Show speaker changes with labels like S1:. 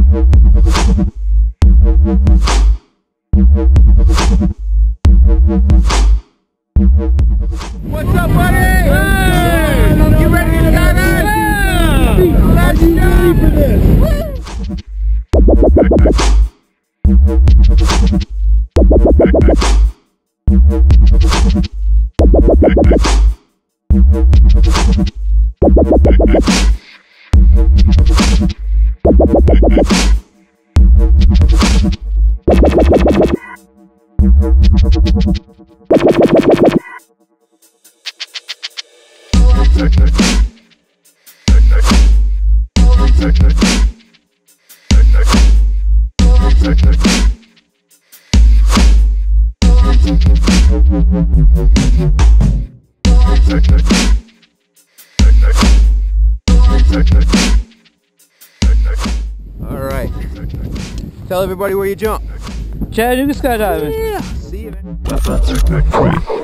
S1: What's up, buddy? Hey! You ready to dive in? Yeah! Let's go! For this. All right. Tell everybody where you jump.
S2: Chattanooga skydiving.
S1: Yeah. See you.